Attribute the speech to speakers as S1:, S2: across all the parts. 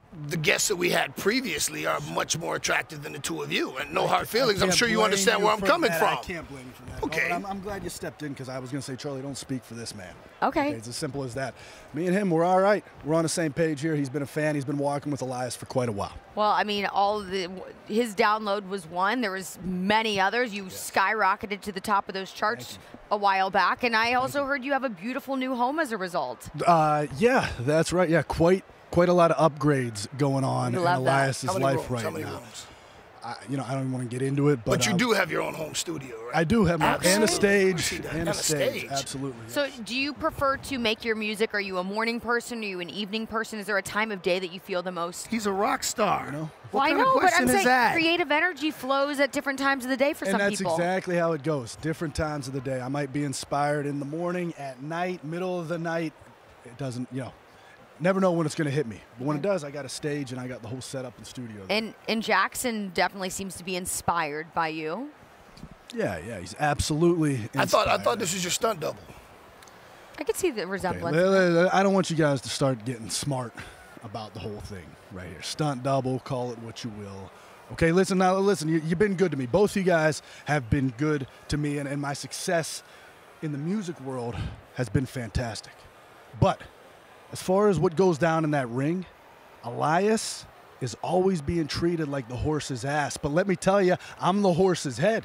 S1: the guests that we had previously are much more attractive than the two of you. And no hard feelings. I'm sure you understand where I'm coming from.
S2: I can't blame you for that.
S1: Okay.
S2: No, I'm glad you stepped in because I was going to say, Charlie, don't speak for this man.
S3: Okay.
S2: It's as simple as that. Me and him, we're all right. We're on the same page here. He's been a fan. He's been walking with Elias for quite a while.
S3: Well, I mean, his download was one. There was many others. You skyrocketed to the top of those charts a while back. And I also heard you have a beautiful new home as a result.
S2: Yeah, that's right. Yeah, quite a lot of upgrades going on in Elias's life
S1: rooms?
S2: right
S1: How many
S2: now.
S1: rooms?
S2: I don't even want to get into it,
S1: but you do have your own home studio, right?
S2: I do have my and a stage,
S1: and a stage.
S2: Absolutely.
S3: So, do you prefer to make your music? Are you a morning person? Are you an evening person? Is there a time of day that you feel the most?
S1: He's a rock star.
S2: You know?
S3: Well, I know, but I'm saying creative energy flows at different times of the day for some people.
S2: And that's exactly how it goes. Different times of the day. I might be inspired in the morning, at night, middle of the night. It doesn't, never know when it's going to hit me. But when it does, I got a stage and I got the whole setup in the studio.
S3: And Jaxson definitely seems to be inspired by you.
S2: Yeah, he's absolutely inspired.
S1: I thought this was your stunt double.
S3: I could see the resemblance.
S2: Okay, I don't want you guys to start getting smart about the whole thing right here. Stunt double, call it what you will. Okay, listen, you've been good to me. Both of you guys have been good to me, and my success in the music world has been fantastic. But as far as what goes down in that ring, Elias is always being treated like the horse's ass. But let me tell you, I'm the horse's head.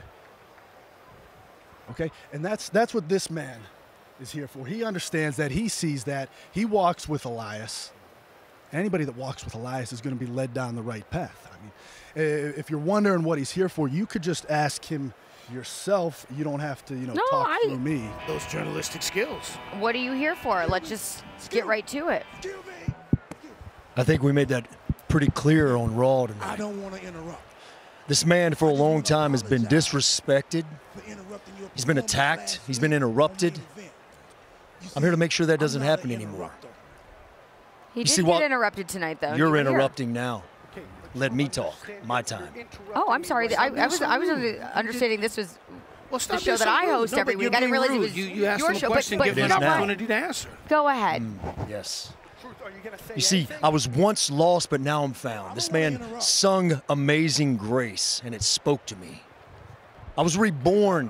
S2: Okay? And that's what this man is here for. He understands that. He sees that. He walks with Elias. Anybody that walks with Elias is going to be led down the right path. I mean, if you're wondering what he's here for, you could just ask him yourself. You don't have to, talk through me.
S1: Those journalistic skills.
S3: What are you here for? Let's just get right to it.
S4: I think we made that pretty clear on Raw tonight.
S5: I don't want to interrupt.
S4: This man for a long time has been disrespected. He's been attacked. He's been interrupted. I'm here to make sure that doesn't happen anymore.
S3: He did get interrupted tonight, though.
S4: You're interrupting now. Let me talk. My time.
S3: Oh, I'm sorry. I was understanding this was the show that I host every week. I didn't realize it was your show. But
S1: give him an opportunity to answer.
S3: Go ahead.
S4: Yes. You see, I was once lost, but now I'm found. This man sung Amazing Grace, and it spoke to me. I was reborn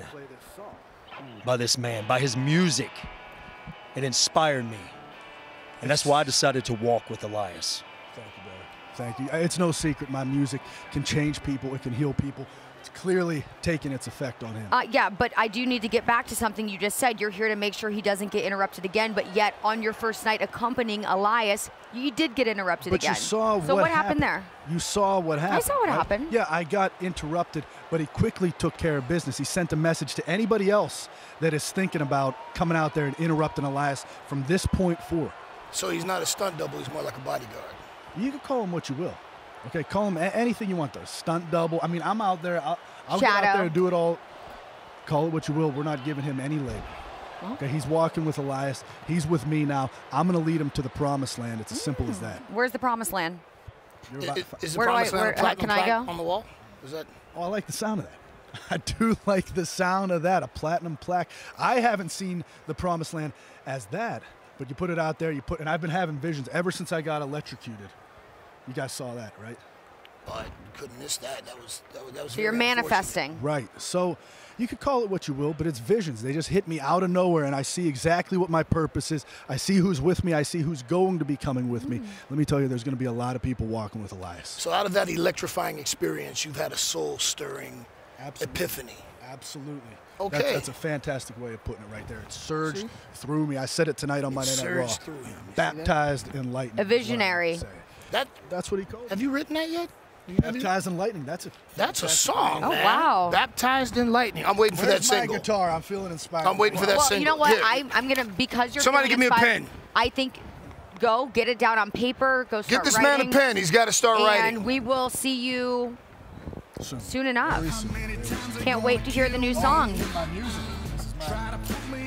S4: by this man, by his music. It inspired me. And that's why I decided to walk with Elias.
S2: Thank you, brother. Thank you. It's no secret my music can change people. It can heal people. It's clearly taking its effect on him.
S3: Yeah, but I do need to get back to something you just said. You're here to make sure he doesn't get interrupted again, but yet on your first night accompanying Elias, you did get interrupted again.
S2: But you saw
S3: so what happened there?
S2: You saw what happened.
S3: I saw what happened.
S2: Yeah, I got interrupted, but he quickly took care of business. He sent a message to anybody else that is thinking about coming out there and interrupting Elias from this point forward.
S1: So he's not a stunt double, he's more like a bodyguard.
S2: You can call him what you will. Okay, call him anything you want, though. Stunt double. I mean, I'm out there. I'll get out there and do it all. Call it what you will. We're not giving him any label. Okay, he's walking with Elias. He's with me now. I'm going to lead him to the promised land. It's as simple as that.
S3: Where's the promised land?
S1: Is the promised land
S3: can I go?
S1: on the wall? Is that?
S2: Oh, I like the sound of that. I do like the sound of that, a platinum plaque. I haven't seen the promised land as that, but you put it out there, and I've been having visions ever since I got electrocuted. You guys saw that, right?
S1: I couldn't miss that. That was
S3: so you're manifesting.
S2: Right. So you could call it what you will, but it's visions. They just hit me out of nowhere, and I see exactly what my purpose is. I see who's with me. I see who's going to be coming with me. Let me tell you, there's going to be a lot of people walking with Elias.
S1: So out of that electrifying experience, you've had a soul-stirring epiphany.
S2: Absolutely.
S1: Okay.
S2: That's a fantastic way of putting it right there. It surged through me. I said it tonight on Monday Night Raw. Baptized in lightning.
S3: A visionary.
S2: That's what he called it.
S1: Have you written that yet?
S2: Baptized in lightning. That's
S1: a song.
S3: Oh,
S1: man.
S3: wow.
S1: Baptized in lightning. I'm waiting for that single.
S2: My guitar. I'm feeling inspired.
S1: I'm waiting for that single.
S3: You know what?
S1: Yeah.
S3: I'm gonna because you're.
S1: Somebody give me a pen.
S3: I think. Go get it down on paper. Go start
S1: Get this
S3: writing,
S1: man a pen. He's got to start writing.
S3: And we will see you soon enough. Can't wait to hear the new song.